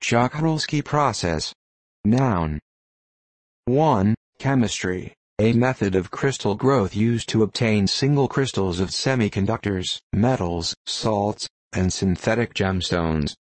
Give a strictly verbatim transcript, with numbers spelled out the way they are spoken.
Czochralski process. Noun. one. Chemistry, a method of crystal growth used to obtain single crystals of semiconductors, metals, salts, and synthetic gemstones.